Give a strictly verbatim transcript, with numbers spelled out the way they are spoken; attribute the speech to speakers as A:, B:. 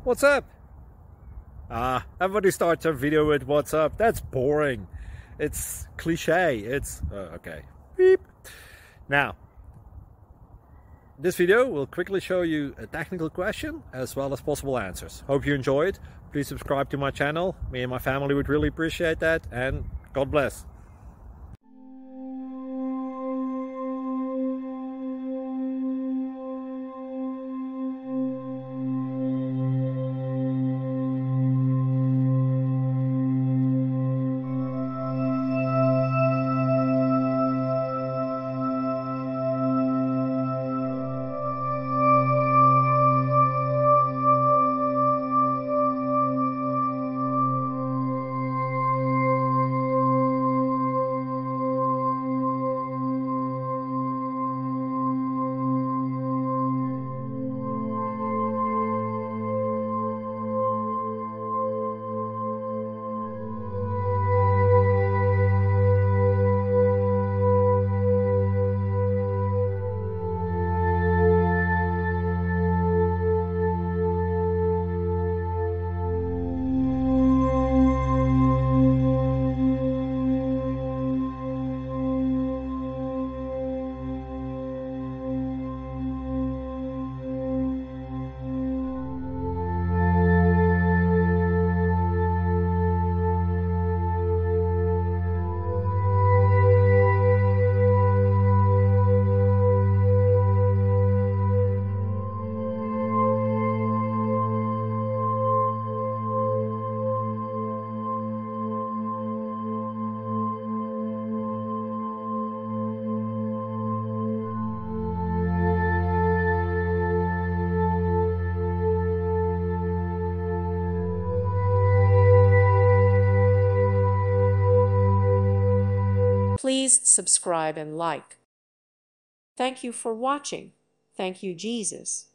A: What's up? Ah, everybody starts their video with what's up. That's boring. It's cliche. It's uh, okay. Beep. Now, this video will quickly show you a technical question as well as possible answers. Hope you enjoyed. Please subscribe to my channel. Me and my family would really appreciate that, and God bless.
B: Please subscribe and like. Thank you for watching. Thank you, Jesus.